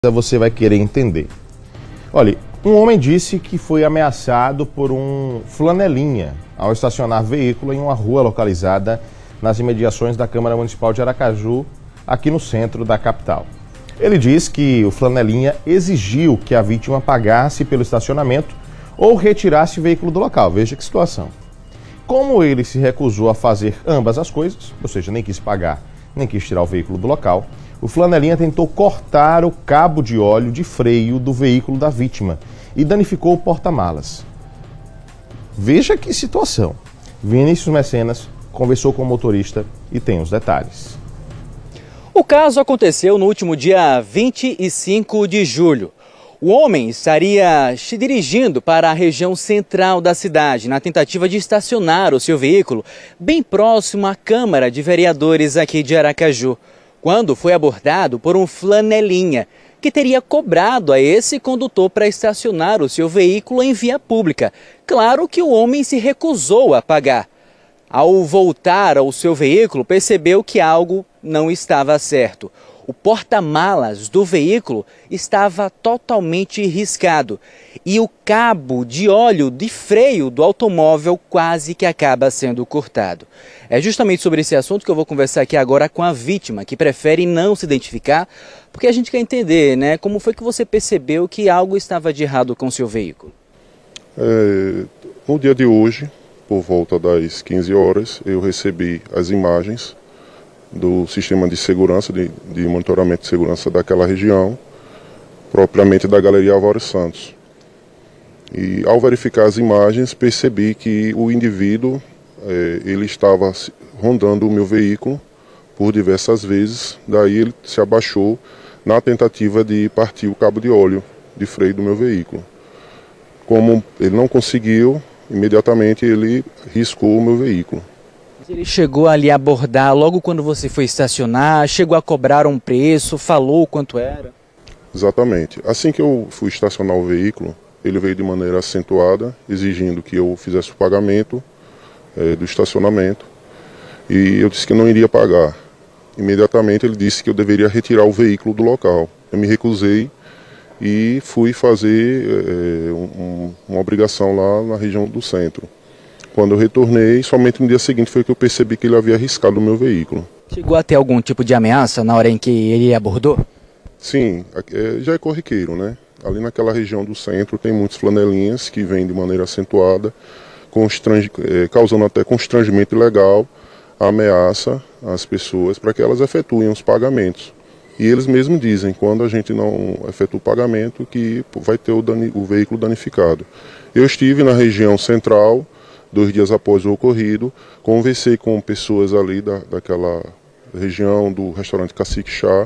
Você vai querer entender. Olha, um homem disse que foi ameaçado por um flanelinha ao estacionar veículo em uma rua localizada nas imediações da Câmara Municipal de Aracaju, aqui no centro da capital. Ele diz que o flanelinha exigiu que a vítima pagasse pelo estacionamento ou retirasse o veículo do local. Veja que situação. Como ele se recusou a fazer ambas as coisas, ou seja, nem quis pagar, nem quis tirar o veículo do local, o flanelinha tentou cortar o cabo de óleo de freio do veículo da vítima e danificou o porta-malas. Veja que situação. Vinícius Mecenas conversou com o motorista e tem os detalhes. O caso aconteceu no último dia 25 de julho. O homem estaria se dirigindo para a região central da cidade, na tentativa de estacionar o seu veículo bem próximo à Câmara de Vereadores aqui de Aracaju, quando foi abordado por um flanelinha que teria cobrado a esse condutor para estacionar o seu veículo em via pública. Claro que o homem se recusou a pagar. Ao voltar ao seu veículo, percebeu que algo não estava certo. O porta-malas do veículo estava totalmente riscado e o cabo de óleo de freio do automóvel quase que acaba sendo cortado. É justamente sobre esse assunto que eu vou conversar aqui agora com a vítima, que prefere não se identificar, porque a gente quer entender, né, como foi que você percebeu que algo estava de errado com o seu veículo? No dia de hoje, por volta das 15 horas, eu recebi as imagens do sistema de segurança, de monitoramento de segurança daquela região, propriamente da Galeria Álvares Santos. E ao verificar as imagens, percebi que o indivíduo ele estava rondando o meu veículo por diversas vezes, daí ele se abaixou na tentativa de partir o cabo de óleo de freio do meu veículo. Como ele não conseguiu, imediatamente ele riscou o meu veículo. Ele chegou ali a abordar logo quando você foi estacionar, chegou a cobrar um preço, falou quanto era? Exatamente. Assim que eu fui estacionar o veículo, ele veio de maneira acentuada, exigindo que eu fizesse o pagamento do estacionamento, e eu disse que não iria pagar. Imediatamente ele disse que eu deveria retirar o veículo do local. Eu me recusei e fui fazer uma obrigação lá na região do centro. Quando eu retornei, somente no dia seguinte foi que eu percebi que ele havia riscado o meu veículo. Chegou a ter algum tipo de ameaça na hora em que ele abordou? Sim, já é corriqueiro, né? Ali naquela região do centro tem muitos flanelinhas que vêm de maneira acentuada, causando até constrangimento ilegal, ameaça às pessoas para que elas efetuem os pagamentos. E eles mesmos dizem, quando a gente não efetua o pagamento, que vai ter o veículo danificado. Eu estive na região central, 2 dias após o ocorrido, conversei com pessoas ali daquela região do restaurante Cacique Chá,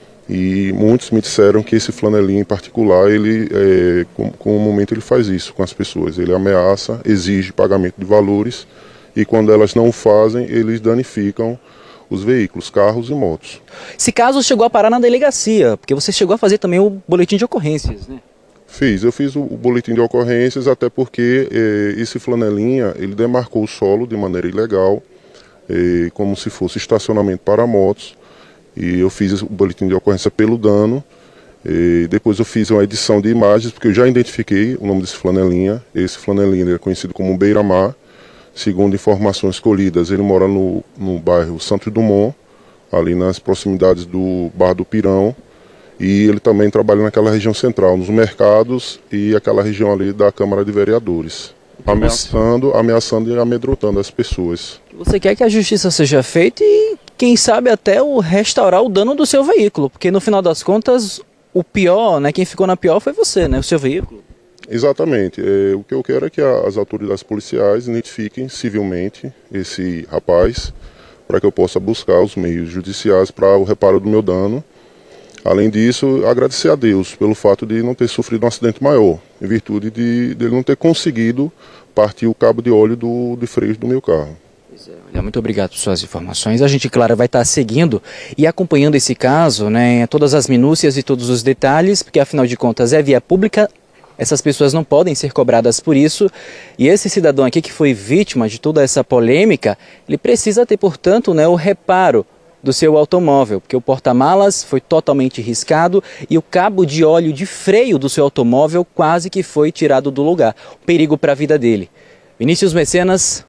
e muitos me disseram que esse flanelinha em particular, ele, com o momento ele faz isso com as pessoas. Ele ameaça, exige pagamento de valores, e quando elas não o fazem, eles danificam os veículos, carros e motos. Esse caso chegou a parar na delegacia, porque você chegou a fazer também o boletim de ocorrências, né? Eu fiz o boletim de ocorrências, até porque esse flanelinha, ele demarcou o solo de maneira ilegal, como se fosse estacionamento para motos, e eu fiz o boletim de ocorrência pelo dano, depois eu fiz uma edição de imagens, porque eu já identifiquei o nome desse flanelinha. Esse flanelinha é conhecido como Beira-Mar, segundo informações colhidas, ele mora no bairro Santos Dumont, ali nas proximidades do Bar do Pirão, e ele também trabalha naquela região central, nos mercados e aquela região ali da Câmara de Vereadores, ameaçando e amedrontando as pessoas. Você quer que a justiça seja feita e, quem sabe, até restaurar o dano do seu veículo, porque no final das contas, o pior, né, quem ficou na pior foi você, né, o seu veículo. Exatamente. O que eu quero é que as autoridades policiais identifiquem civilmente esse rapaz, para que eu possa buscar os meios judiciais para o reparo do meu dano. Além disso, agradecer a Deus pelo fato de não ter sofrido um acidente maior, em virtude de ele não ter conseguido partir o cabo de óleo de freio do meu carro. Muito obrigado por suas informações. A gente, claro, vai estar seguindo e acompanhando esse caso, né, todas as minúcias e todos os detalhes, porque afinal de contas é via pública, essas pessoas não podem ser cobradas por isso, e esse cidadão aqui que foi vítima de toda essa polêmica, ele precisa ter, portanto, né, o reparo do seu automóvel, porque o porta-malas foi totalmente riscado e o cabo de óleo de freio do seu automóvel quase que foi tirado do lugar. Perigo para a vida dele. Vinícius Mecenas,